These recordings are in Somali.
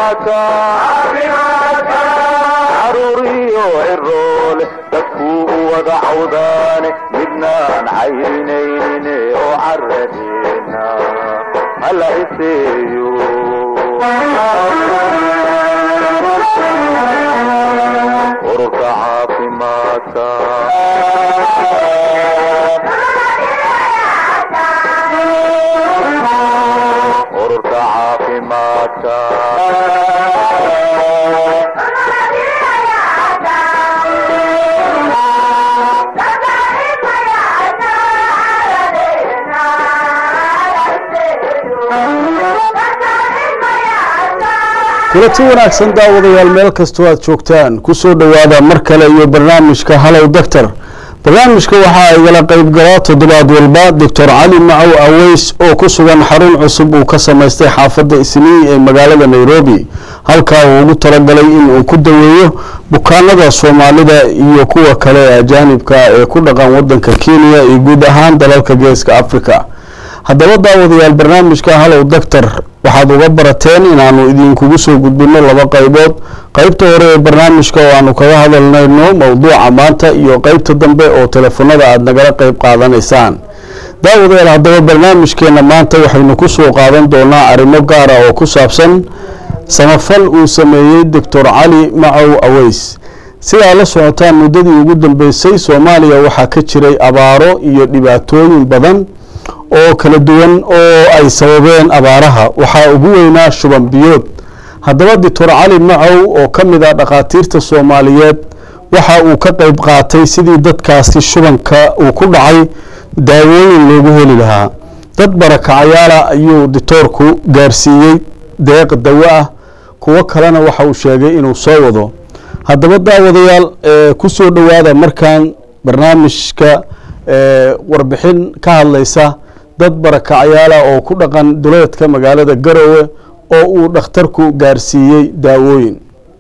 عروري وعرول تكفو وضعودان مدنان عينين وعردينا هلا يسيو وركع في ماتا وركع في ماتا kulanti wanaagsan daawadayaal meel kastoo aad joogtaan ku soo dhawaada mar kale iyo barnaamijka Hello Doctor barnaamijka waxa ay wada qayb galaa toddobaad walba Dr. Cali Macow Aweys oo ku sugan xarun cusub oo ka sameystay xaafadda Islii ee magaalada Nairobi halka uu ugu talagalay in uu ku daweeyo bukaanada Soomaalida iyo kuwa kale ee ajaanibka ee ku dhaqan wadanka Kenya iyo guud ahaan dalalka Geeska Afrika haddaba daawadayaal barnaamijka Hello Doctor waxaad uga barateen inaanu idinkugu soo gudbino laba qaybood qaybta hore ee barnaamijka oo aanu kaga hadalnayno mowduuca maanta iyo qaybta dambe oo telefoonada aad nagala qayb qaadanaysaan daawadayaal haddaba barnaamijkeena maanta waxaynu ku soo qaadan doonaa arrimo gaar ah oo ku saabsan samafal uu sameeyay Dr. Cali Macow Aweys sida la socotaan muddadii ugu dambeysay Soomaaliya waxaa ka jiray abaaro iyo dhibaatooyin badan oo kala duwan oo ay sababeen abaaraha waxa ugu weynaa shuban biyood haddaba Dr. Cali Macow oo kamid ah dhaqaatiirta Soomaaliyeed waxa uu ka qayb qaatay sidii dadkaasi shubanka uu ku dhacay daawooyin loogu heli lahaa dad barakacayaal ayuu doctorku gaarsiiyay deeq dawo ah kuwa kalena waxa uu sheegay inuu soo wado haddaba daawadayaal ku soo dhawaada markaan barnaamijka warbixin ka hadlaysa dad barakacayaal oo ku dhaqan duleedka magaalada Garowe oo uu dhakhtarku gaarsiiyay daawooyin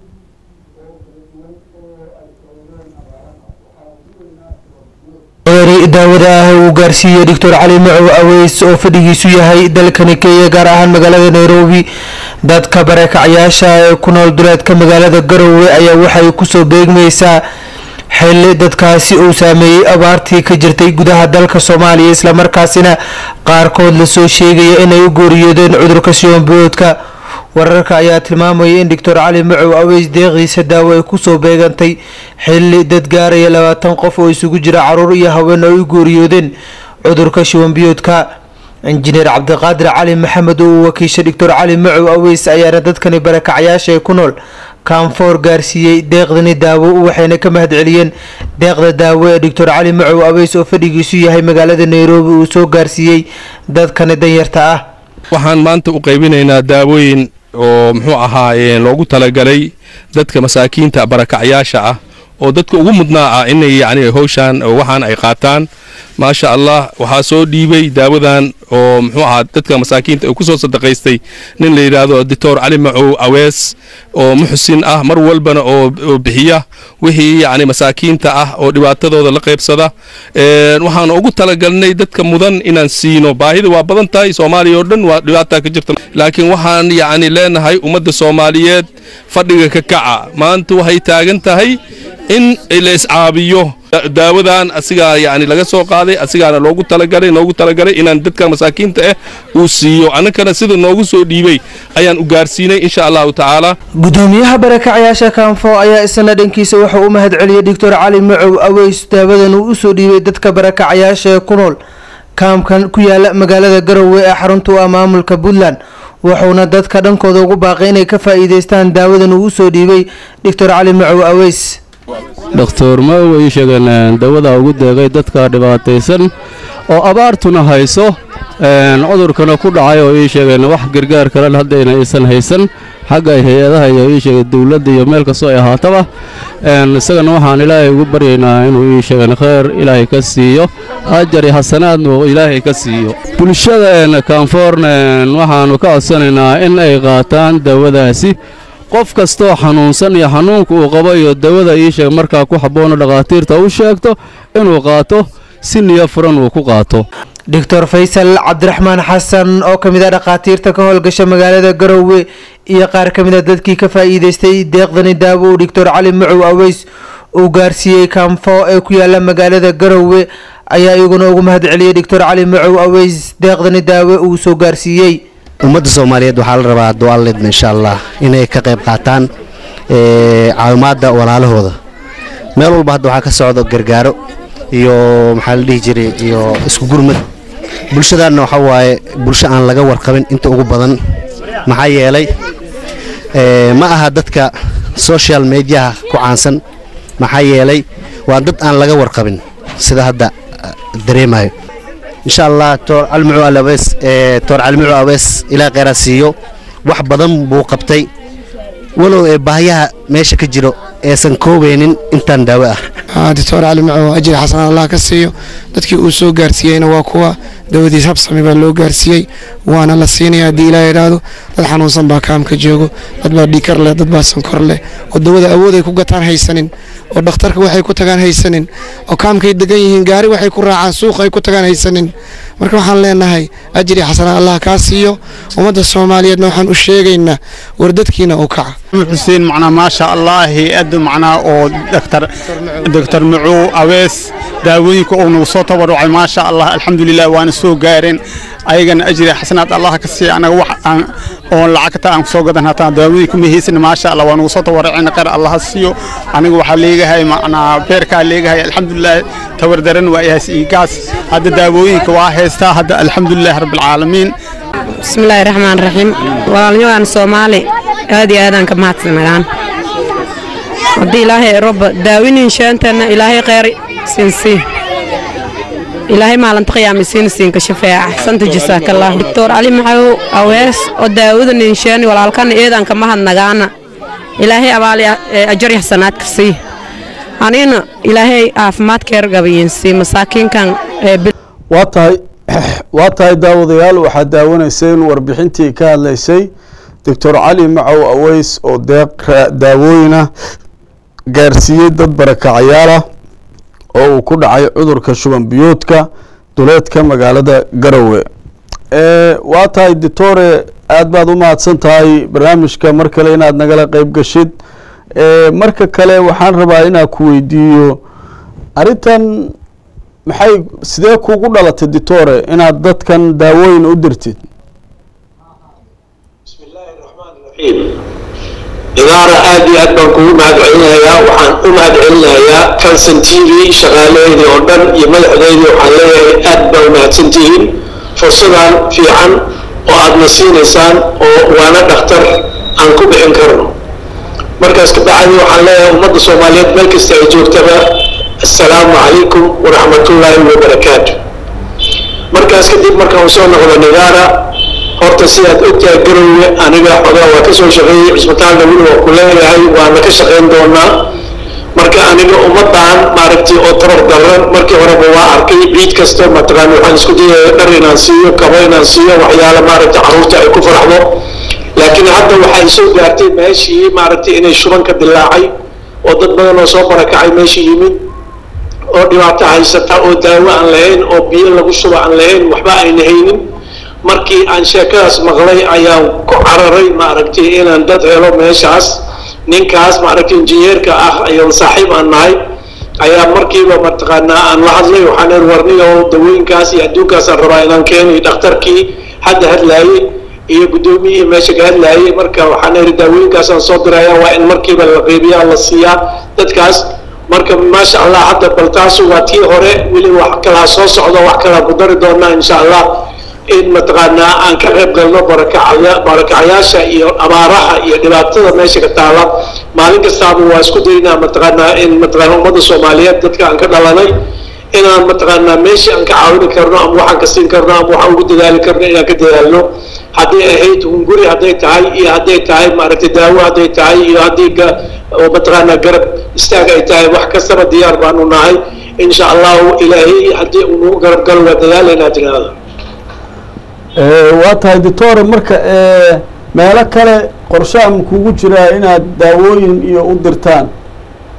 daawada uu gaarsiiyay Dr. Cali Macow Aweys oo fadhigiisu yahay dalkani Kenya gaar ahaan magaalada Nairobi dadka barakacayaasha ee ku nool duleedka magaalada Garowe ayaa waxay ku soo beegmaysaa xilli dadkaasi uu saameeyay abaartii ka jirtay gudaha dalka Soomaaliya isla markaasina qaarkood la soo sheegay inay u gooriyoodeen cudurka shuban biyoodka wararka ayaa tilmaamaya in Dr. Cali Macow Aweys deeqiisa daawo ay ku soo beegantay xilli dad gaaraya 20 qof oo isugu jira caruur iyo haween oo u gooriyoodeen cudurka shuban biyoodka injineer Cabdiqaadir Cali Maxamed oo wakiisha Dr. Cali Macow Aweys ayaa dadkani barakacayaasha ku nool كانفور غارسيي deeqdani daawo waxayna ka mahad celiyeen deeqda daawo ee Dr. Cali Macow Aweys oo fadhigiisu yahay magaalada Nairobi uu soo gaarsiiyay dadkan danyarta ah waxaan maanta u qaybinaynaa daawooyin oo muxuu ahaayeen loogu talagalay dadka masaakiinta barakacayaasha ah oo dadka ugu mudnaa ah inay yani hawshan waxaan ay qaataan ما شاء الله وحاسو ديبي داودان او محوها ددka masaakiinta ay ku soo sadaqaystay nin la yiraahdo Dr. Cali Macow Aweys oo muxsin ah mar walbana oo bixiya wixii yani masaakiinta ah oo dhibaatadooda la qaybsada waxaan ugu talagalnay dadka mudan inaan siino baahida waa badan tahay Soomaaliya oo dhan waa dhibaato ka jirta laakiin waxaan yani leenahay ummadda Soomaaliyeed fadhiga ka kaca maanta waxay taagan tahay in la iscaabiyo daawadan asiga yani laga soo qaaday asigana loogu talagalay inaan dadka masaakiinta ah uu siiyo anakana sida noogu soo dhiibay ayaan u gaarsiinay insha Allah taala gudoomiyaha barakacayaasha Kanfo ayaa isna dhankiisa waxa uu mahad celiyay Dr. Cali Macow Aweys daawadan uu soo dhiibay dadka barakacayaasha ku nool kaamkan ku yaala magaalada Garowe ee xarunta maamulka Puntland wuxuuna dadka dhankooda ugu baaqay inay ka faa'iideystaan daawadan uu soo dhiibay Dr. Cali Macow Aweys دكتور Macow ay sheegeen dawada ugu deeqay dadka dhibaataysan oo abaartuna hayso cudurkana ku dhacay oo ay sheegeen wax gargaar kale hadda aysan haysan xagga hay'adaha iyo sheegay dawladda iyo meel kasta ay ahaataba isagana waxaan Ilaahay ugu baryaynaa inuu sheegay khayr Ilaahay ka siiyo ajar iyo xasanaad oo Ilaahay ka siiyo bulshada Kanfoorna waxaanu ka codsanaynaa in ay qaataan dawadaasi qof kasto xanuunsan iyo xanuunka uu qabo iyo dawada ay sheeg marka ku haboon dhaqaatiirta uu sheegto inuu qaato si niyo furan uu ku qaato Dr. Faisal Abdurrahman Hassan oo kamid ah dhaqaatiirta ka howlgasha magaalada Garowe iyo qaar ka mid a dadkii ka faa'iidaystay deeqdani daawo uu doctor cali macow aweys uu gaarsiiyey kaanfo ee ku yaala magaalada garowe ayaa iyaguna ugu mahad celiyey doctor cali macow aweys deeqdani daawo uu soo gaarsiiyey. ummadda Soomaaliyeed waxaa la rabaa du'aaleed insha Allah inay ka qayb qaataan caawimaadda walaalahooda. meel walba hadda waxaa ka socdo gargaaro iyo maxaa la dhihi jiray iyo isku gurmad bulshadaana waxa waaye bulsho aan laga warqabin inta ugu badan maxaa yeelay ma aha dadka social media ku caansan maxaa yeelay waa dad aan laga warqabin sida hadda dareemayo insha Allah Dr. Cali Macow Aweys ilaa qeyrasiyo wax badan buu qabtay walow baahiyaha meesha ka jiro aysan koobeynin intaan daawo ah. Dr. Cali Macow ajir xasan Allah ka siiyo dadkii uu soo gaarsiiyayna waa kuwa dawadiis habsami baa loo gaarsiiyay waana la siinayaa hadii Ilaahay yiraahdo dad xanuunsan baa kaamka joogo dad baa dhiikar leh dad baa sonkor leh oo dawada awood ay ku gataan haysanin oo dhakhtarka waxay ku tagaan haysanin oo kaamkay degan yihiin gaari waxay ku raacaan suuq ay ku tagaan haysanin marka waxaan leenahay ajri xasan Allah ka siiyo ummadda Soomaaliyeedna waxaan u sheegaynaa war dadkiina oo kaca حسين معنا ما شاء الله أد معنا أو دكتور معو أويس داويك أو نوصوت وروع ما شاء الله الحمد لله وأنا سوق جارين أيضا أجري حسنات الله كسي أنا أو لعكت عن سوق ده نتا داويك مهيسن ما شاء الله وأنا وصوت ورعنا قر الله السيو أنا وحليجة هاي معنا بيركا ليجة هاي الحمد لله توردرن وإياس إيجاس هذا داويك واحد هذا الحمد لله رب العالمين. بسم الله الرحمن الرحيم. والله أنا سومالي هذه أنا كمات سنغان ودي إلهي رب داوين إن شاء الله إلهي غير سنسي إلهي ما لن تقيام سين كشفاء أحسنت جزاك الله. دكتور علي معو أويس وداود إن شاء الله ولا كان إيدا كما هنغانا إلهي أبالي أجر حسنات كسي أنا إلهي أفمات كيرغبين سي مساكين كان waatahay daawadayaal waxaad daawanayseen warbixintii ka hadlaysay doctor cali macow aweys oo daawooyina gaarsiiyey dad barakacayaala oo uu ku dhacay cudurka shuban biyoodka duleedka magaalada garowe waa tahay doctore aad baad u mahadsan tahay barnaamijka mar kale inaad nagala qayb gashid marka kale waxaan rabaa inaan ku weydiiyo arintan maxay sidee kuugu dhalatay doctore inaad dadkan daawooyin u dirtid إدارة هذه أدنى كل ما أدعينها وحن أم أدعينها كان سنتيري شغالين يوردن يمل عدين وحليه أدنى ما سنتين فرصنا في عن وأدنى سين وأنا دكتور عنكم بإنكرنا مركز كبعاني وحليه ومد الصوماليات ملك استعجوك تبع السلام عليكم ورحمة الله وبركاته مركز كديب مركز وصولنا على الإدارة horta sidaad ogtahay garowe aniga xogaa waa ka soo shaqeeyay cisbitaalka wiil waa ku leeyahay waana ka shaqeyn doonaa marka aniga ummadaan maaragtay oo tabar daran markii horeba waa arkay ciid kasta mataqaan waxaan isku dayay dhar inaan siiyo kabo inaan siiyo waxyaalo maaragtay caruurta ay ku faraxdo laakiin hadda waxay soo gaartay meeshii maaragtay inay shuban ka dilaacay oo dad badan oo soo barakacay meeshii yimid oo dhibaato haysata oo daawo aan lahayn oo biyo lagu shubo aan lahayn waxba ayna haynin markii aan sheekadaas maqlay ayaan ku cararay maaragtay inaan dad helo meeshaas ninkaas maaragtay injineerka ah ayaan saaxiib aan nahay ayaa markiiba mataqaanaa aan la hadlay waxaan warniyo dawooyinkaas iyo adduunkaas aan rabaa inaan keenay dhakhtarkii hadda hadlaayay iyo gudoomiyihii meesha ka hadlaayay marka waxaan daawooyinkaas aan soo dirayaa waa in markiiba la qeybiyaa la siiyaa dadkaas marka maasha Allah hadda baltaas waa tii hore weli wax kala soo socdo wax kala ku dari doonaa insha Allah in mataqaanaa aan ka qayb galno barakacayaasha iyo abaaraha iyo dhibaatada meesha ka taala maalin kastaaba waa isku daynaa mataqaanaa in mataqaanaa ummadda Soomaaliyeed dadka aan ka dhalanay inaan mataqaanaa meeshii aan ka caawin karno ama waxaan ka siin karno ama waxaan ugu dadaali karno inaan ka dadaalno haddii ahayd hunguri hadday tahay iyo hadday tahay maaragtay daawo hadday tahay iyo haddii mataqaanaa garab istaag ay tahay wax kastaba diyaar baanu nahay insha allahu ilaahay haddii uu nagu garab galo waa dadaalaynaa tiraahda waa tahay doctore marka meelo kale qorshaha kugu jiraa inaad daawooyin iyo u dirtaan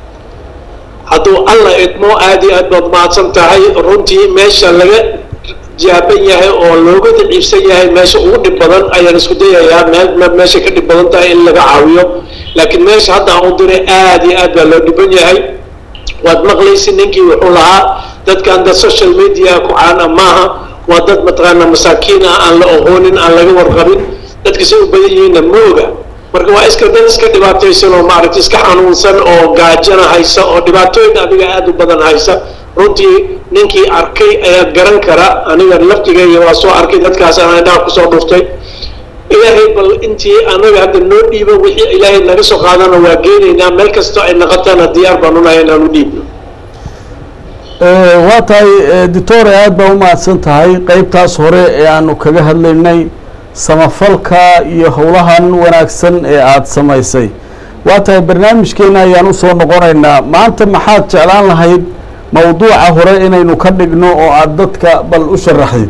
hadduu alla idmo aad iyo aad baad mahadsan tahay runtii meesha laga jaaban yahay oo looga daciifsan yahay meesha ugu dhib badan ayaan isku dayayaa meesha ka dhib badan tahay in laga caawiyo laakiin meesha hadda aan u diray aad iyo aad baa loo dhiban yahay waad maqlaysi ninkii wuxuu lahaa dadkan dad social media ku caana maaha waa dad mataqaana masaakiin ah aan la aqoonin aan laga warqabin dadka say u badan yihiinna ma oga marka waa iska dad iska dhibaataysan oo maaragtay iska xanuunsan oo gaajana haysa oo dhibaatooyin adiga aad u badan haysa runtii ninkii arkay ayaa garan kara aniga laftigayga waa soo arkay dadkaas aan indhaha kusoo dhuftay ilaahay bal intii anaga hadda noo dhiibo wixii ilaahay naga soo qaadana waa geenaynaa meel kastoo ay naqataana diyaar baan unahay inaan u dhiibno waa tahay doctore aad baa u mahadsan tahay qeybtaas hore ee aanu kaga hadlaynay samafalka iyo howlahan wanaagsan ee aada samaysay waa tahay barnaamijkeena ayaan usoo noqonaynaa maanta maxaad jeclaan lahayd mawduuca hore inaynu ka dhigno oo aada dadka bal u sharaxdid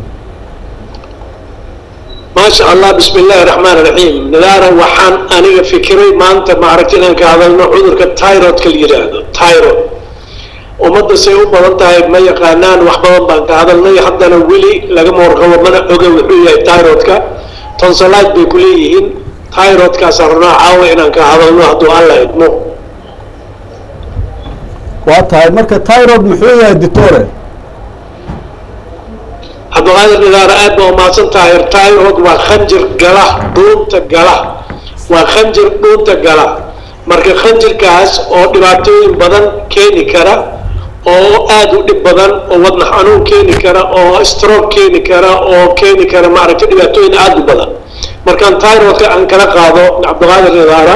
maasha allah bismi illaahi raxmaan raxiim nadaara waxaan aniga fikiray maanta maaragta inaan ka hadalno cudurka tyrodka la yidhaahdo tyrod ummadda say u badan tahay ma yaqaanaan wax badan baan ka hadalnay haddana weli lagama warqabo mana oga wuxuu yahay tyrodka tonsolite bay ku leeyihiin tyrodkaasaan rabnaa caawa inaan ka hadalno hadduu alla idmo waa tahay marka tyrod muxuu yahay doctore cabdiqaadir nidaara aad baa umahadsan tahay tyrod waa khanjir gala dhuunta gala waa khanjir dhuunta gala marka khanjirkaas oo dhibaatooyin badan keeni kara oo aad u dhib badan oo wadna xanuun keeni kara oo stroke keeni kara oo keeni kara maaragtay dhibaatooyin aad u badan markaan tyrodka aan kala qaado cabdiqaadir nidaara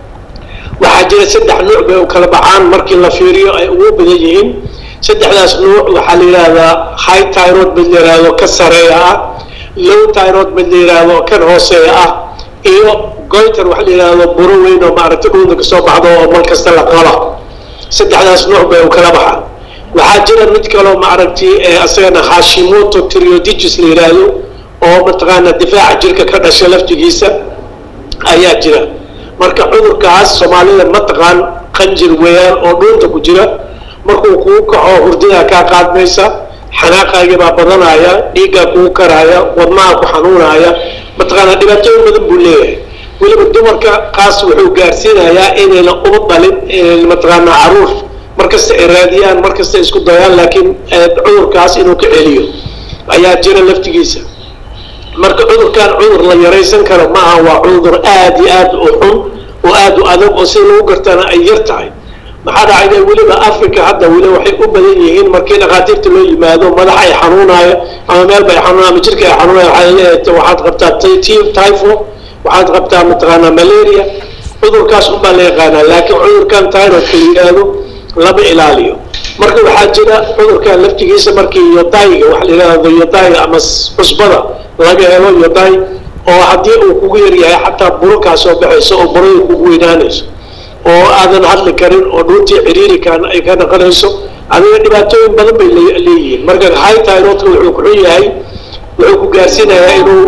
waxaa jira 3 nuuc bay u kala baxaan markii la fiiriyo ay ugu badan yihiin 3daas nuuc waxaa la yiraahdaa high tyrod mid la yiraahdo ka sareeya ah low tyrod mid la yiraahdo kan hooseeya ah iyo goiter waxa la yiraahdo buro weyn oo maaragtay dhuunta ka soo baxdo oo mal kasta la qala 3daas nuuc bay u kala baxaan waxaa jira mid kale oo maaragtay asagana Hashimoto thyroiditis la yiraahdo oo mataqaana difaaca jirka ka dhashay laftigiisa ayaa jira marka cudurkaas Soomaalida ma taqaan qanjir weeyaan oo dhuunta ku jira markuu ku kaco hurdada ka qaadmaysa xanaaqayga baa badanaya dhiigga ku karaya wadnaha ku xanuunaya mataqaana dhibaatooyin badan buu leeyahay waliba dumarka qaas wuxuu gaarsiinayaa inay la uba dhalin mataqaana caruur markasta ay raadiyaan markasta isku dayaan laakiin cudurkaas inuu ka celiyo ayaa jira laftigiisa marka cudurkan cudur la yareysan karo ma aha waa cudur aad iyo aad u xun oo aad u adag oo si lagu gartana ay yar tahay maxaa dhacay waliba Afrika hadda wali waxay u badan yihiin markii dhaqaatiirta loo yimaado madaxa ay xanuunaya ama meel bay xanuunaya ama jirka ay xanuunaya waxaad qabtaa typhoid waxaad qabtaa mataqaana malaria cudurkaas u baa la yaqaanaa laakiin cudurkan tyrodka la yiraahdo lama ilaaliyo marka waxaa jira cudurkan laftigiisa markii yodayga waxa la yiraahdo yodayga ama cusbada laga helo yoday oo haddii uu kugu yar yahay xataa buro ka soo baxayso oo burada kugu weynaanayso oo aadan hadli karin oo dhuuntii ciriiri kan ay ka naqanayso adiga dhibaatooyin badan bay leeyihiin marka high thyroidka wuxuu ku xun yahay wuxuu ku gaarsiinayaa inuu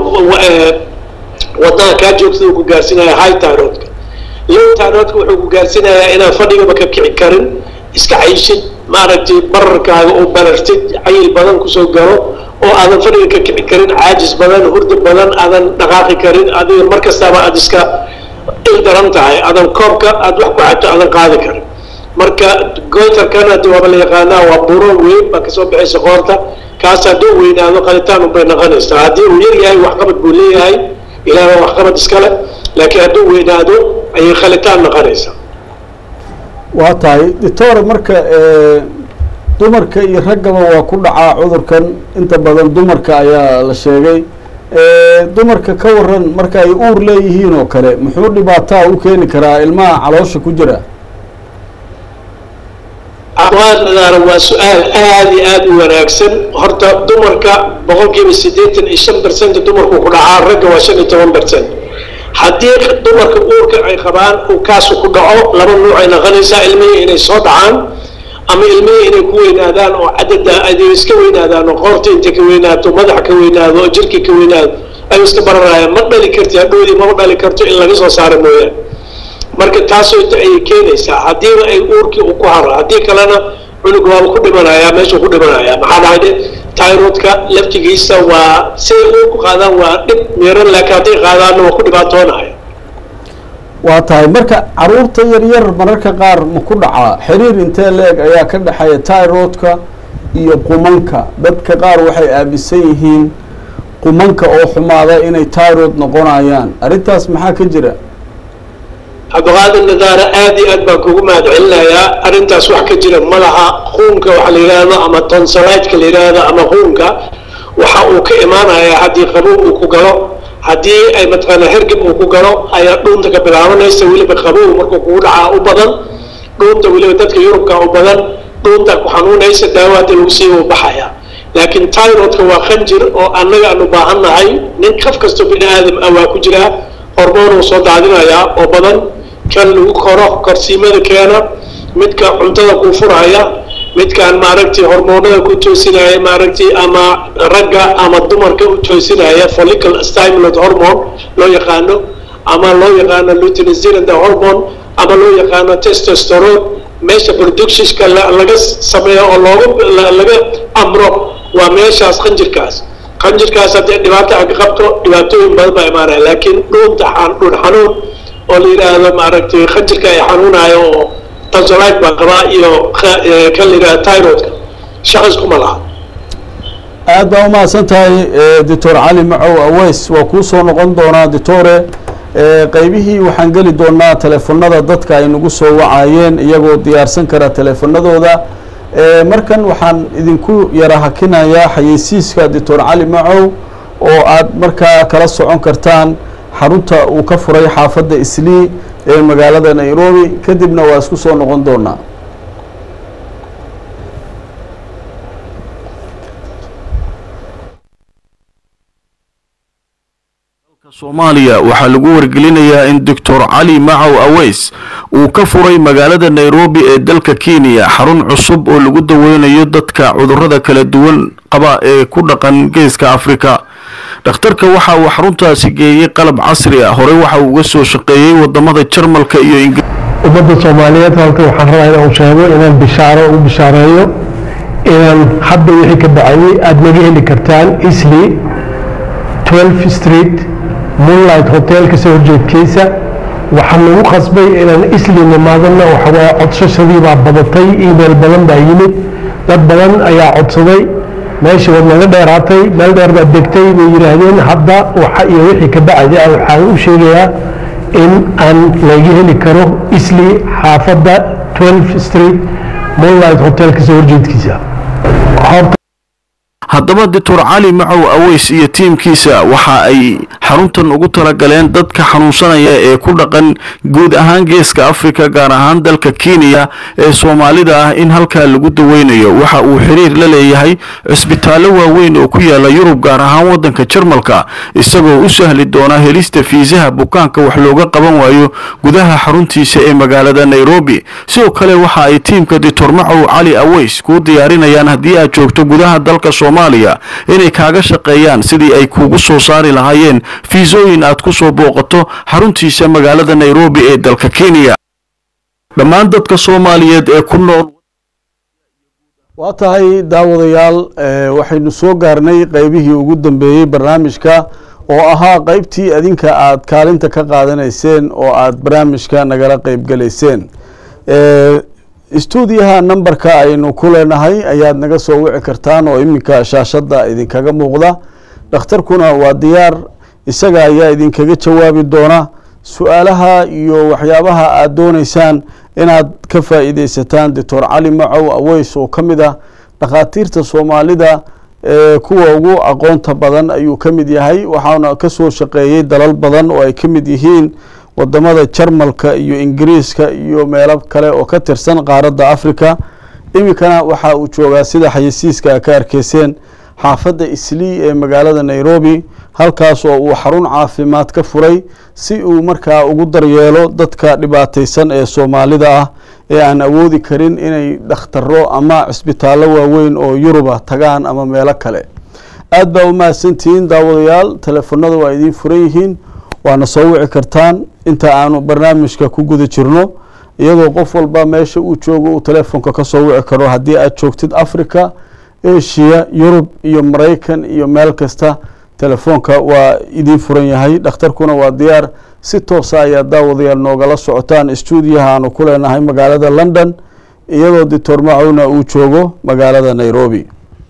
wadnaha kaa joogto uu ku gaarsiinayaa high thyroidka low thyroidka wuxuu ku gaarsiinayaa inaan fadhigaba ka kici karin iska cayshid maaragtay bararkaaga oo barartid cayil badan kusoo galo oo aadan fadhiga ka kici karin caajis badan hurdo badan aadan dhaqaaqi karin adiga markastaba aad iska ildaran tahay adan koobka aad wax ku cabto aadan qaadi karin marka goiterkana waa la yaqaanaa waa buro weyn baa kasoo baxaysa qoorta kaas hadduu weynaado qalitaan unbay noqonaysaa haddii uu yar yahay waxqabad buu leeyahay ilaaha waxqabad iskale laakiin hadduu weynaado ayay qalitaan noqonaysaa waa tahay doctor marka dumarka iyo raggaba waa ku dhacaa cudurkan inta badan dumarka ayaa la sheegay dumarka ka waran marka ay uur leeyihiin oo kale muxuu dhibaataa u keeni karaa ilmaha caloosha ku jira aqwaadna waa su'aal aad iyo aad u wanaagsan horta dumarka boqolkiiba 85% dumarku ku dhacaa ragga waa 15% haddii dumarka uurka ay qabaan uu kaasu ku dhaco laba nuuc ay noqonaysaa ilmihii inay soo dhacaan ama ilmihii inay ku weynaadaan oo cadada ay iska weynaadaan oo qoorta inta ka weynaato madax ka weynaado oo jirka ka weynaado ay iska bararayaan ma dhali karti hadhoodii ma dhali karto in laga soo saaro mooyaan marka taasoo ay keenaysaa haddii ay uurkii u ku haro haddii kalena cunug waa ku dhimanayaa meesha ku dhimanayaa maxaa dhacay tayroodka laftigiisa waa si uu ku qaadaan waa dhib miran laakiin hadday qaadaanna waa ku dhibaatoonaya waa tahay marka caruurta yaryar mararka qaar ma ku dhacaa xiriir intee leeg ayaa ka dhexeeya tayroodka iyo qumanka dadka qaar waxay aaminsan yihiin qumanka oo xumaada inay tayrood noqonayaan arrintaas maxaa ka jira cabdiqaadir nadaara aad iyo aad baan kugu mahadcelinayaa arrintaas wax ka jira ma laha quunka waxa la yidhaahdo ama tonsalaidka la yidhaahdo ama quunka waxa uu ka imaanayaa haddii qabow uu ku galo haddii ay mataqaana hergeb uu ku galo ayaa dhuunta ka bilaabanaysa weliba qabow markuu kugu dhacaa u badan dhuunta weliba dadka yurubka u badan dhuunta ku xanuunaysa daawo hadda lagu sii uu baxaya laakiin tayroodka waa khanjir oo annaga aan u baahan nahay nin qof kastoo bini aadam ah waa ku jiraa hormoon uu soo daadinayaa oo badan kan lagu koro korsiimada keena midka cuntada ku furaya midkaan maaragtay hormoonada ku toosinaya maaragtay ama ragga ama dumarka u toosinaya follicle stimulant hormone loo yaqaano ama loo yaqaano luteinizing hormone ama loo yaqaano testosterone meesha productionska laga sameeyo oo laga amro waa meeshaas qanjirkaas haddii dhibaato ay qabto dhibaatooyin badan baa imaanaya laakiin dhuun xanuun oo la yidhaahdo maaragtay qanjirka ay xanuunayo oo tonsilite baa qabaa iyo kan la yidhahdo tayroodka shaqas kuma laha aad baa umahadsan tahay doctor cali macow aweys waa kuu soo noqon doonaa doctore qaybihii waxaan geli doonaa teleefonada dadka ay nagu soo wacayeen iyagoo diyaarsan kara teleefonadooda markan waxaan idinku yara hakinayaa xayeysiiska doctor cali macow oo aad markaa kala socon kartaan xarunta uu ka furay xaafadda islii ee magaalada nairobi kadibna waa isku soo noqon doonaa soomaaliya waxaa lagu wargelinayaa in doctor cali macow aweys uu ka furay magaalada nairobi ee dalka kenya xarun cusub oo lagu daweynayo dadka cudurrada kala duwan qaba ee ku dhaqan geeska afrika dhakhtarka waxa uu xaruntaasi geeyey qalab casri ah horey waxa uu uga soo shaqeeyey wadamada jarmalka iyo ummadda soomaaliyeed halka waxaan rabaa inaan sheego inaan u bishaareeyo inaan hadda wixii ka dhacayay aada naga heli kartaan isli 12 street moonlight hotel ka soo horjeedkiisa waxaan lagu qasbay inaan isli nimaadana waxawaaye codsashadii baa badatay email badan baa yimid dad badan ayaa codsaday meeshii waad naga dheeraatay meel dheer baad degtay bay yidhaahdeen hadda waxa iyo wixii ka dhacaya waxaan u sheegayaa in aan laga heli karo isli xaafadda 12 street moonlight hotel ka soo horjeedkiisa haddaba doctor cali macow aweys iyo tiimkiisa waxa ay xaruntan ugu talagaleen dadka xanuunsanaya ee ku dhaqan guud ahaan geeska afrika gaar ahaan dalka kenya ee soomaalida ah in halkaa lagu daweynayo waxa uu xiriir la leeyahay cisbitaallo waaweyn oo ku yaala yurub gaar ahaan waddanka jarmalka isagoo u sahli doona helista fiisaha bukaanka wax looga qaban waayo gudaha xaruntiisa ee magaalada nairobi sidoo kale waxa ay tiimka doctor macow cali aweys kuu diyaarinayaan haddii aad joogto gudaha dalka soomaaliya inay kaaga shaqeeyaan sidii ay kuugu soo saari lahaayeen fiisooyin aad ku soo booqato xaruntiisa magaalada nairobi ee dalka kenya dhammaan dadka soomaaliyeed ee ku nool waa tahay daawadayaal waxaynu soo gaarnay qaybihii ugu dambeeyey barnaamijka oo ahaa qaybtii adinka aad kaalinta ka qaadanayseen oo aad barnaamijka nagala qaybgalayseen stuudiyaha numberka aynu ku leenahay ayaad naga soo wici kartaan oo iminka shaashadda idinkaga muuqda dhakhtarkuna waa diyaar isaga ayaa idinkaga jawaabi doona su-aalaha iyo waxyaabaha aad doonaysaan inaad ka faa'iidaysataan doctor cali macow aweys oo ka mid ah dhakhaatiirta soomaalida kuwa ugu aqoonta badan ayuu ka mid yahay waxaana ka soo shaqeeyey dalal badan oo ay ka mid yihiin wadamada jarmalka iyo ingiriiska iyo meelo kale oo ka tirsan qaaradda africa iminkana waxa uu joogaa sida xayeysiiska ka arkeyseen xaafadda islii ee magaalada nairobi halkaas oo uu xarun caafimaad ka furay si uu markaa ugu daryeelo dadka dhibaataysan ee soomaalida ah ee aan awoodi karin inay dhakhtaro ama cisbitaallo waaweyn oo yuruba tagaan ama meelo kale aad baa u mahadsantihiin daawadayaal teleefonada waa idiin furan yihiin waana soo wici kartaan inta aanu barnaamijka ku guda jirno iyadoo qof walba meesha uu joogo uu teleefonka ka soo wici karo haddii aad joogtid africa asia yurub iyo maraykan iyo meel kasta telefoonka waa idiin furan yahay dhakhtarkuna waa diyaar si toosa ayaa daawadayaal noogala socotaan stuudiyaha aanu ku leenahay magaalada london iyadoo doctor macowna uu joogo magaalada nairobi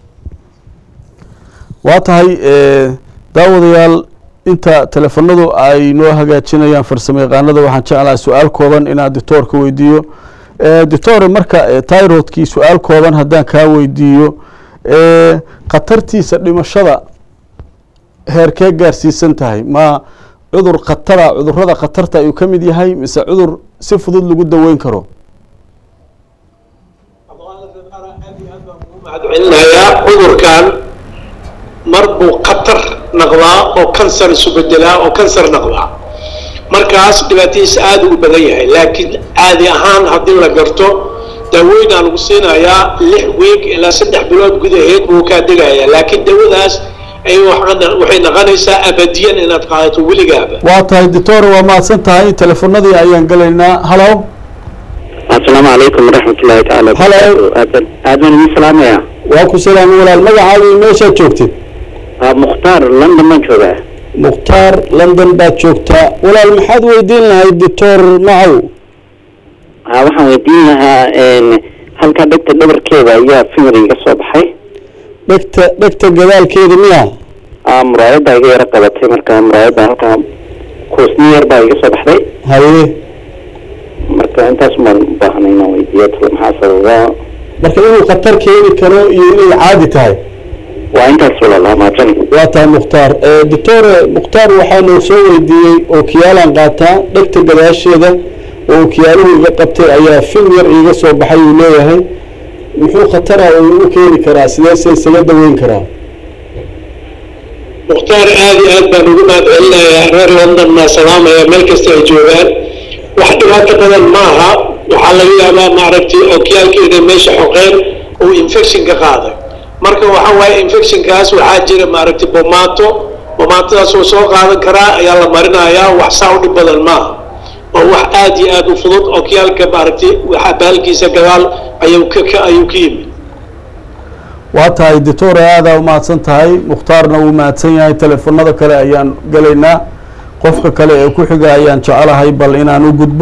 waa tahay daawadayaal inta telefonadu ay noo hagaajinayaan farsamo yaqaanada waxaan jeclahay su-aal kooban inaan doctoorka weydiiyo doctor marka tyrodkii su-aal kooban haddaan kaa weydiiyo khatartiisa dhimashada heerkee gaarsiisan tahay ma cudur khatara cudurada khatarta ayuu ka mid yahay mise cudur si fudud lagu daweyn karo mahadcelinayaa cudurkan mar buu khatar noqdaa oo kansar isu bedelaa oo kansar noqdaa markaas dhibaatadiisa aada ugu badan yahay laakiin caadi ahaan haddii la garto dawooyin aan lagu siinayaa 6 week ilaa 3 bilood gudaheed buu kaa degayaa laakiin dawadaas waxay noqonaysaa abadiyan inaad qaadato weligaaba waa tahay doctor waa mahadsan tahay telefonadii ayaan galaynaa halo السلام عليكم ورحمة الله تعالى وبركاته. أدنى من سلام يا. وأكو سلام ولا المجا ماشي شوكتي. مختار لندن ما شوكته. مختار لندن بات شوكتا ولا المحاد ويدين لها الدكتور معه. waxaan weydiin lahaa halka dhegta dhabarkeeda ayaa fingriga soo baxay dhegta gadaalkeeda miya muraayada iga yara qabatay marka muraayada halka kuusniyar baa iga soo baxday haye marka intaas ma baahnayna weydiiyo maxaa sababa marka inuu khatar keeni karo iyo inay caadi tahay waa intaas walaalaha maadsan waa tahay mukhtaar doctor mukhtaar waxaa noo soo weydiiyey oo kiyaalan qaataa dhegta gadaasheeda oo kiyaaluhu iga qabtay ayaa film yar iga soo baxay uu leeyahay muxuu khatara oo uu keeni karaa sideese isaga daweyn karaa mukhtaar aad iyo aad baan ugu mahadcelinayaa reer london ma salaamaya meel kasta ay joogaan wax dhibaato badan maaha waxaa laga yaabaa maaragtay oo kiyaalkeeda meesha xoqeen uu infection ka qaaday marka waxa waaye infectionkaas waxaa jira maaragtay bomaatadaas oo soo qaadan karaa ayaa la marinayaa wax saa u dhib badan maaha oo wax aad iyo aad u fudud oo kiyaalka maaragtay waxa baalkiisa gadaal ayuu ka yimid waa tahay doctor aada u mahadsan tahay mukhtaarna wuu mahadsan yahay telefonada kale ayaan galaynaa qofka kale ee ku xiga ayaan jecelahay bal inaan u gudbo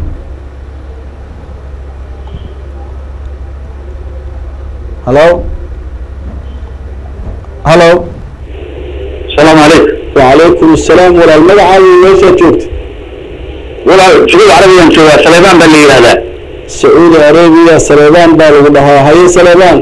halo halo asalaamu calaykum wacalaykum asalaam walaal magacaaga meeshaa joogta walaal sacuudi carabiyan joogaa saleebaan baa la yidhahdaa sacuudi arabiya saleebaan baa lagu dhahaa haye saleebaan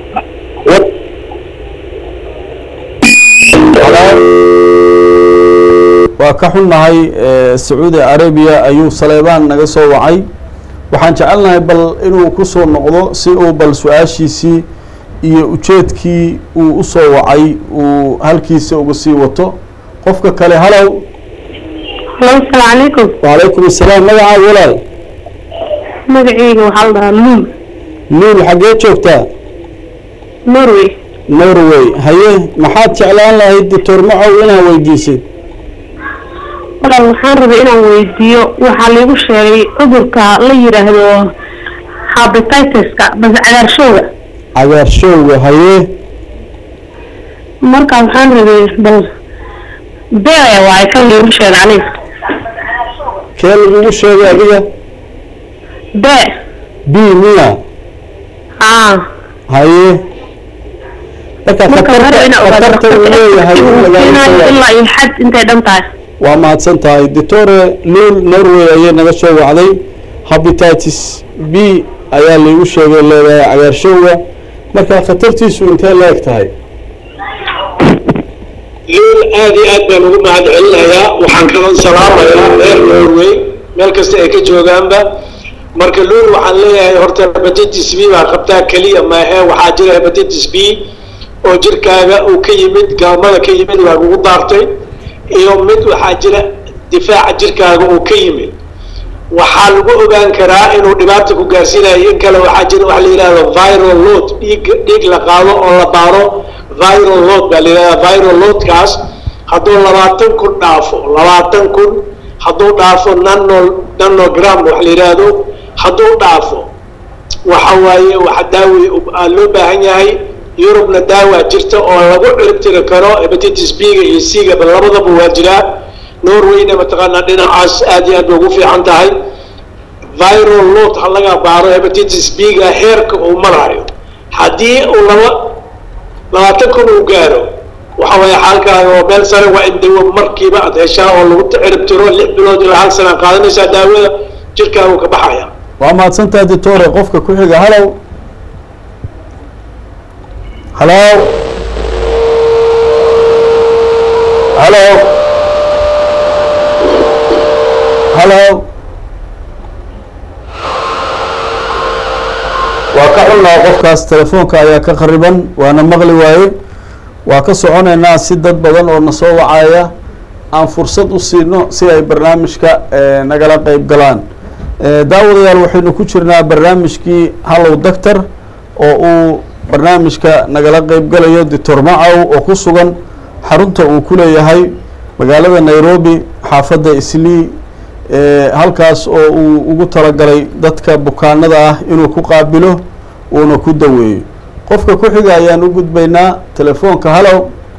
waa ka xunnahay sacuudi arabiya ayuu saleebaan naga soo wacay waxaan jecelnahay bal inuu ku soo noqdo si uu bal su-aashiisii iyo ujeedkii uu u soo wacay uu halkiisa uga sii wato qofka kale halow السلام عليكم وعليكم السلام magacaaga walaal magacayga waxaa la dhahaa luul luul xaggee joogtaa norway norway haye maxaad jeclaan lahayd doctor macow inaa weydiisid walaal waxaan rabay inaan weydiiyo waxaa lagu sheegay cudurka la yiraahdo hepatitis-ka bas cagaarshowga haye marka waxaan rabay bal beeya waa kan lagu sheegay aniga kee lagu sheegay adiga b miya haye marka khatarta uu leeyahay ilaa iyo xad intay dhan tahay waa mahadsan tahay doctor luul norway ayay naga soo wacday hepatitis b ayaa lagu sheegay leedahay cagaarshowga marka khatartiisu intee la eg tahay luul aad iyo aad baan ugu mahadcelinayaa waxaan kalan salaamayaa reer norway meel kasta ay ka joogaanba marka luul waxaan leeyahay horta hepatitis b baa qabtaa keliya maahe waxaa jira hepatitis b oo jirkaaga uu ka yimid gaalmada ka yimid waa kugu daartay iyo mid waxaa jira difaaca jirkaaga uu ka yimid waxaa lagu ogaan karaa inuu dhibaata ku gaarsiinayo in kale waxaa jira waxa la yidhahdo viral load dhiig la qaado oo la baaro viral load baa la yidhahdaa viral loadkaas hadduu 20 kun dhaafo 20 kun hadduu dhaafo nanogram waxa la yidhaahdo hadduu dhaafo waxa waaye waxa daawi loo baahan yahay yurubna daawaa jirta oo lagu ciribtiri karo hepatitis B-ga iyo C-ga bal labadaba waa jiraa norwayna mataqaanaa dhinacaas aad iyo aad bay ugu fiican tahay viral load ha laga baaro hepatitis B-ga heerka uu maraayo haddii uu 20 kun uu gaaro waxa way xaalkaaga oo meel sare waa in dawo markiiba aad heshaa oo lagu ciribtiro 6 bilood ilaa 1 sano qaadanaysa daawada jirkaaga ka baxaya waa mahadsantahay doctor qofka ku xiga halow halow halow halow waa ka xunnaa qofkaas telefoonka ayaa ka khariban waana maqli waaye waa ka soconaynaa si dad badan oo na soo wacaya aan fursad u siino si ay barnaamijka nagala qeyb galaan daawadayaal waxaynu ku jirnaa barnaamijkii hallow doctor oo uu barnaamijka nagala qeyb galayo doctor macaw oo ku sugan xarunta uu ku leeyahay magaalada Nairobi xaafadda Islii halkaas oo uu ugu talagalay dadka bukaanada ah inuu ku qaabilo uuna ku daweeyo qofka ku xiga ayaan u gudbaynaa telefoonka halow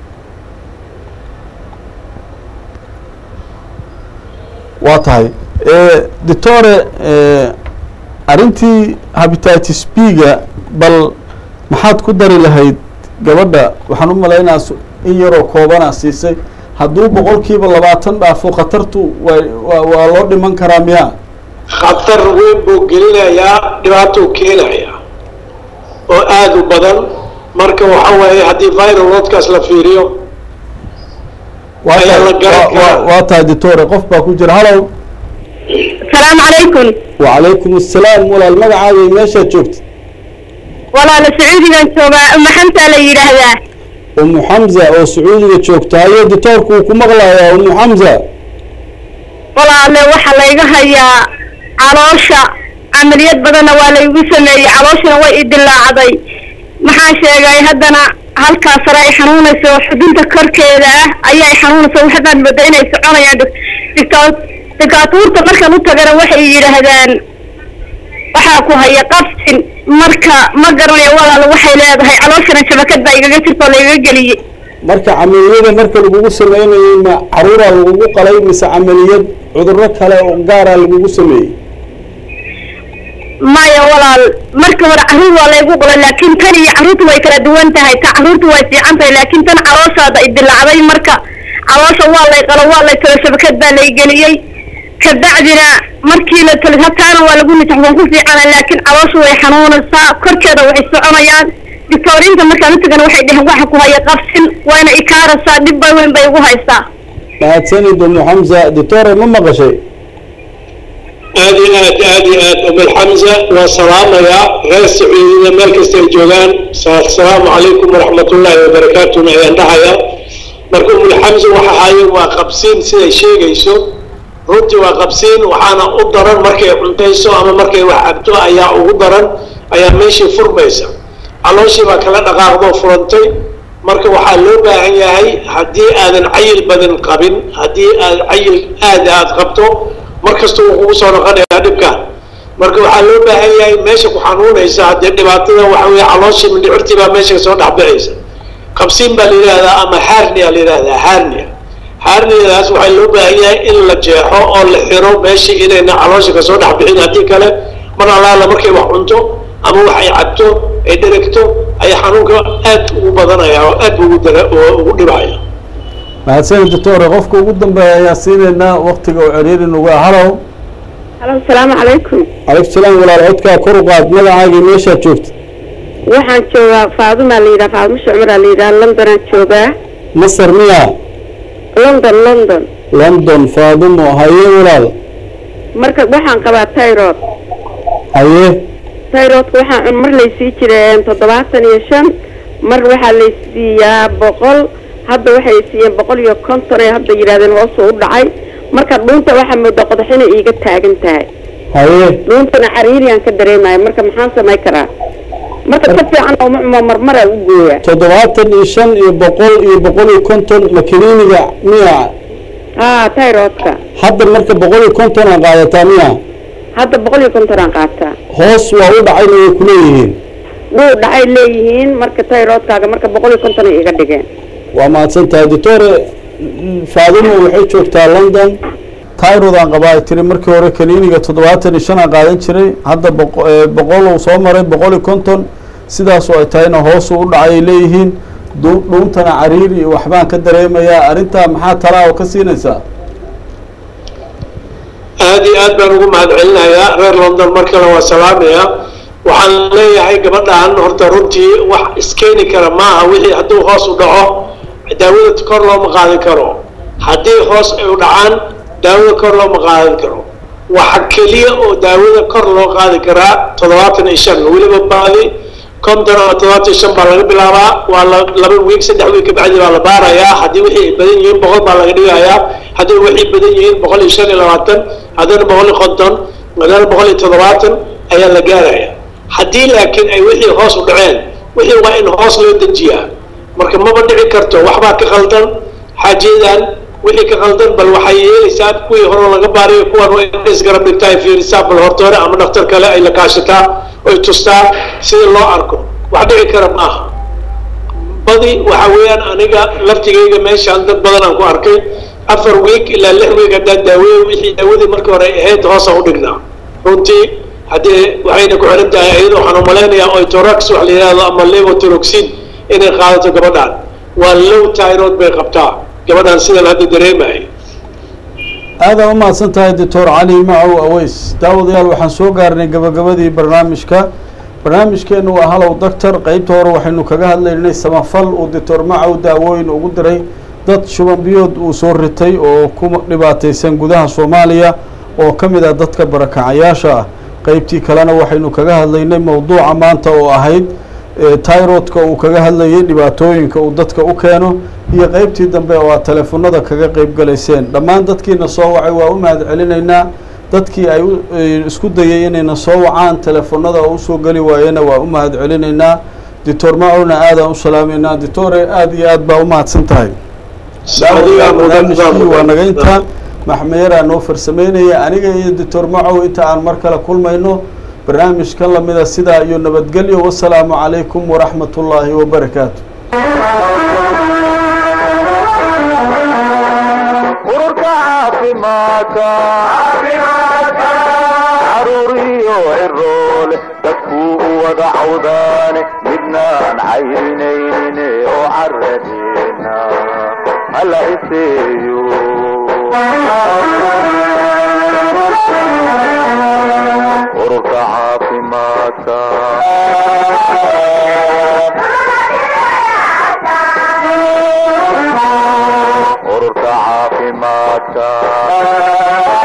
waa tahay doctore arrintii hepatitis B-ga bal maxaad ku dari lahayd gabadha waxaan u malaynaa in yaroo koobana siisay hadduu 20% dhaafo khatartu waa loo dhiman karaa miyaa khatar weyn buu gelinayaa dhibaato keenaya oo aad u badan marka waxa weeye haddii viral loadkaas la fiiriyo waa tahay doctor qof baa ku jira halow السلام عليكم وعليكم السلام ولا المقعد ماشي شفت ولا لسعودي كان شوبا أم حمزة اللي يرهدا أم حمزة أو سعودي شفت هاي دكتوركم كمغلا يا أم حمزة ولا اللي وحى اللي هي عروشة عمليات بدنا ولا يوصلني عروشة ويد الله عضي محاشة جاي هدنا هالكاسرة يحنون سو حدود كركيدة أي يحنون سو حدا بدينا يسعون يا دكتور marka uu tagara waxay yiraahdaan waxa ku haya qafsin marka ma garanayo walaal waxay leedahay calooshana shabakad bay igaga jirto la iga galiyay marka amaliyada marka lagu sameeyay ma caruura lagu qalay mise amaliyad cudurro kale oo gaar ah lagu sameeyay ma ya walaal marka hore caruur waa lagu qalay laakiin tan iyo caruurtu way kala duwan tahay ta caruurtu way fiican tahay laakiin tan calooshada idilacday marka caloosha waa la qalo waa la kala shabakad baa la galiyay كبعدنا مركينا تلهتانا ولا قلنا تحوان في عنا لكن عروش ويحنون الساعة كركدا ويسعون يان دكتورين كما كانوا تقولوا واحد يهم واحد كوها يقفل وين إكارة الساعة دبا وين بيوها الساعة. ما تسند أم حمزة دكتورة ما بقى هذه أم الحمزة وسلام يا غير سعودية مركز الجولان السلام عليكم ورحمة الله وبركاته يا نحيا مركز أم الحمزة وحايا وقبسين سيد شيء يسوع runtii waa qabsiin waxaana u daran markay cuntayso ama markay wax cabto ayaa ugu daran ayaa meeshii furmaysa calooshii baa kala dhaqaaqdo furantay marka waxaa loo baahan yahay haddii aadan cayil badan qabin haddii aad cayil aad qabto markasta uu kugu soo noqonayaa dhibkaan marka waxaa loo baahan yahay meesha ku xanuunaysa haddii dhibaatada waxa weeye calooshii mindhicirtii baa meesha soo dhexbixaysa qabsiin baa la yidhaahdaa ama haarniya la yidhaahdaa haarniya haarniyadaas waxaa loo baahan yahay in la jeexo oo la xiro meeshii inayna caloosha kasoo dhex bixin haddii kale mar allaala markay wax cunto ama wax ay cabto ay dheregto ayaa xanuunka aad ugu badanaya oo aad ugu dhibaya mahadsan doctor qofka ugu dambeeya ayaa siinaynaa waqtiga oo ciriiri nugu halow السلام عليكم calaykum salaam walaal codkaa kor u qaad magacaaga meeshaad joogta waxaan joogaa faaduma la yidhaha faaduma shucmar la yidhaha londonaan joogaa masar miya london faadumo haye walaal marka waxaan qabaa thyroid haye thyroidka waxaan mar laysii jireen 75 mar waxaa laysiiyaa 100 hadda waxay siiyeen 150 ee hadda yiraahdeen hoos u dhacay marka dhuunta waxa moodaa qodaxina iiga taagan tahay haye dhuuntana cariiriyaan ka dareemayo marka maxaan samay karaa marka ka fiican oo marmara u gooya 75 iyo 100 iyo 150 makiniiniga miya thyroidka hadda marka 150 aan qaadataa miya hadda 150 aan qaataa hoos waa u dhacayna way ku leeyihiin dhuu dhacay leeyihiin marka tayroodkaaga marka 150 ay iga dhigeen waa mahadsantahay doctor faadimo waxay joogtaa London thyroid aan qabaa tiri markii hore kaniiniga 75 aan qaadan jiray hadda 100 uu soo maray 150 sidaas oo ay tahayna hoos u dhacay leeyihiin dhuuntana cariiri iyo waxbaan ka dareemayaa arrinta maxaa talaa oo ka siinaysaa aad iyo aad baan ugu mahadcelinayaa reer London markale waa salaamaya waxaan leeyahay gabadhaan horta runtii wax iskeeni kara maaha wixii hadduu hoos u dhaco daawada kor looma qaadan karo haddii hoos ay u dhacaan daawada kor looma qaadan karo waxa keliya oo daawada kor loo qaadi karaa 75 weliba baadi konton oo 75 baa laga bilaabaa waa 2 week 3 week bacdi baa la baarayaa haddii wixii ay badan yihiin 100 baa laga dhigayaa haddii wixii badan yihiin 125 haddana 150 haddana 170 ayaa la gaarayaa haddii laakiin ay wixii hoos u dhaceen wixii waa in hoos loo dejiyaa marka maba dhici karto waxbaa ka khaldan xaajiyadan wixii ka khaldan bal waxay yeelaysaa kuwii hore laga baariyo kuwan waa in isgarab dhigtaa fiirisaa bal hortoore ama dhakhtar kale ay la kaashataa oy tustaa sida loo arko wax dhici kara maaha badi waxa weeyaan aniga laftigayga meeshaan dad badan aan ku arkay 4 week ilaa 6 week haddaan daaweeyo wixii daawadii markii hore ahayd hoos u dhignaa runtii haddii waxayna ku xiran tahay iyadoo waxaan u malaynayaa oitorax wax la yidhaahdo ama levothyroxine inay qaadato gabadhaan waa low thyroid bay qabtaa gabadhaan sidan hadda dareemahay aada u mahadsan tahay doctor cali macow aweys daawadayaal waxaan soo gaarnay gabagabadii barnaamijkeenu waa halow doctor qeybta hore waxaynu kaga hadlaynay samafal uu doctor macow daawooyin ugu diray dad shuban biyood uu soo ritay oo ku dhibaataysan gudaha Soomaaliya oo kamid ah dadka barakacayaasha ah qaybtii kalena waxaynu kaga hadlaynay mowduuca maanta oo ahayd thyroidka uu kaga hadlayay dhibaatooyinka uu dadka u keeno iyo qaybtii dambe oo aad telefoonada kaga qayb galayseen dhammaan dadkiina soo wacay waa u mahadcelinaynaa dadkii ay isku dayay inayna soo wacaan telefoonada oo soo gali waayeen waa u mahadcelinaynaa doctor maawna aad u salaameynaa doctor aad iyo aad baa u mahadsan tahay waa naga inta maxmeera noo farsameynaya aniga iyo doctor macow inta aan mar kale kulmayno barnaamijkan lamida sidaa iyo nabadgelyo wassalaamu calaykum waraxmatullaahi wabarakaatu ururka caafimaadka caruuriyo ciroole dadkuu u wada cawdaane midnaan cayrinayne oo caradeena hala iseeyo ururka caafimaadka ururka caafimaadka